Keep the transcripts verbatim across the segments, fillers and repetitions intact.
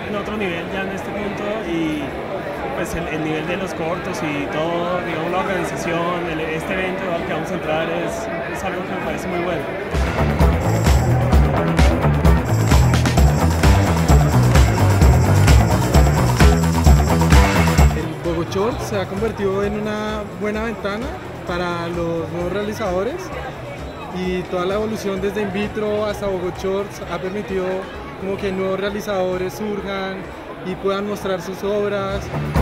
en otro nivel ya en este punto y pues el, el nivel de los cortos y todo, digamos la organización, el, este evento al que vamos a entrar es, es algo que me parece muy bueno. El Bogo Shorts se ha convertido en una buena ventana para los nuevos realizadores y toda la evolución desde in vitro hasta Bogo Shorts ha permitido como que nuevos realizadores surjan y puedan mostrar sus obras.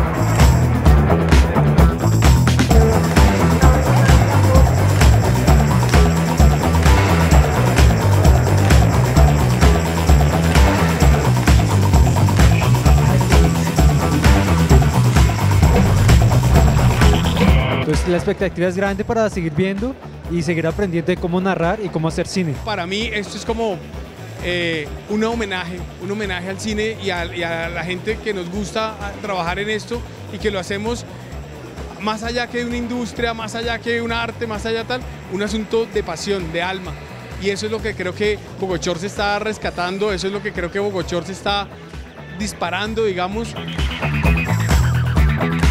Entonces la expectativa es grande para seguir viendo y seguir aprendiendo de cómo narrar y cómo hacer cine. Para mí esto es como eh, un homenaje, un homenaje al cine y a, y a la gente que nos gusta trabajar en esto y que lo hacemos más allá que de una industria, más allá que de un arte, más allá tal, un asunto de pasión, de alma. Y eso es lo que creo que Bogo Shorts está rescatando, eso es lo que creo que Bogo Shorts está disparando, digamos.